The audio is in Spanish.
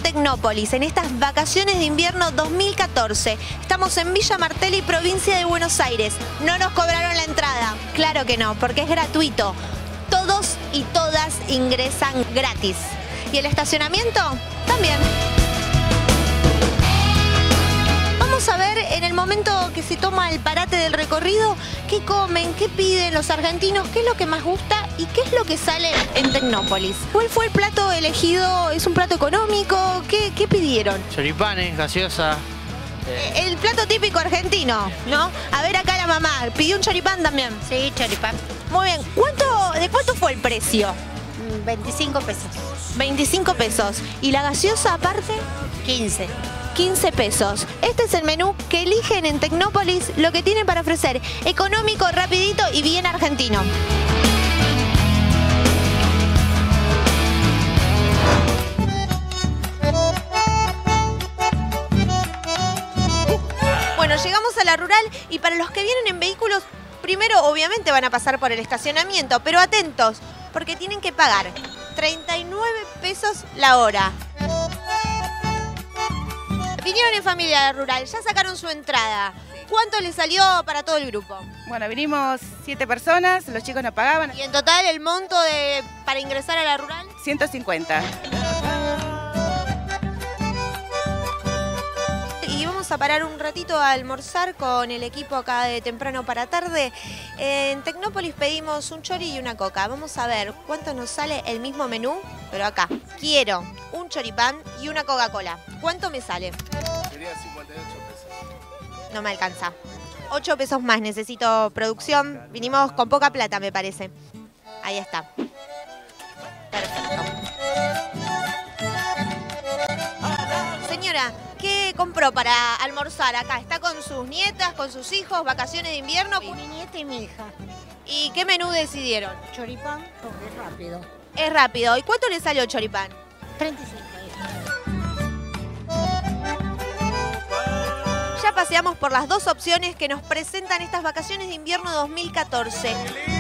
Tecnópolis en estas vacaciones de invierno 2014. Estamos en Villa Martelli, provincia de Buenos Aires. No nos cobraron la entrada. Claro que no, porque es gratuito. Todos y todas ingresan gratis. ¿Y el estacionamiento? También. Vamos a ver en el momento que se toma el parate del recorrido qué comen, qué piden los argentinos, qué es lo que más gusta y qué es lo que sale en Tecnópolis. ¿Cuál fue el plato elegido? ¿Es un plato económico? ¿Qué pidieron? Choripanes, gaseosa. El plato típico argentino, ¿no? A ver acá la mamá, ¿pidió un choripán también? Sí, choripán. Muy bien. ¿De cuánto fue el precio? 25 pesos. 25 pesos. ¿Y la gaseosa aparte? 15. 15 pesos. Este es el menú que eligen en Tecnópolis, lo que tienen para ofrecer. Económico, rapidito y bien argentino. Bueno, llegamos a la rural y para los que vienen en vehículos, primero obviamente van a pasar por el estacionamiento, pero atentos, porque tienen que pagar 39 pesos la hora. Vinieron en familia de rural, ya sacaron su entrada. ¿Cuánto les salió para todo el grupo? Bueno, vinimos 7 personas, los chicos no pagaban. Y en total el monto para ingresar a la rural? 150. Y vamos a parar un ratito a almorzar con el equipo acá de temprano para tarde. En Tecnópolis pedimos un chori y una coca. Vamos a ver cuánto nos sale el mismo menú, pero acá. Quiero un choripán y una Coca-Cola. ¿Cuánto me sale? Sería 58 pesos. No me alcanza. 8 pesos más, necesito producción. Vinimos con poca plata, me parece. Ahí está. Perfecto. Señora, ¿qué compró para almorzar acá? ¿Está con sus nietas, con sus hijos, vacaciones de invierno? Mi nieta y mi hija. ¿Y qué menú decidieron? Choripán, porque es rápido. Es rápido. ¿Y cuánto le salió el choripán? 35. Ya paseamos por las dos opciones que nos presentan estas vacaciones de invierno 2014.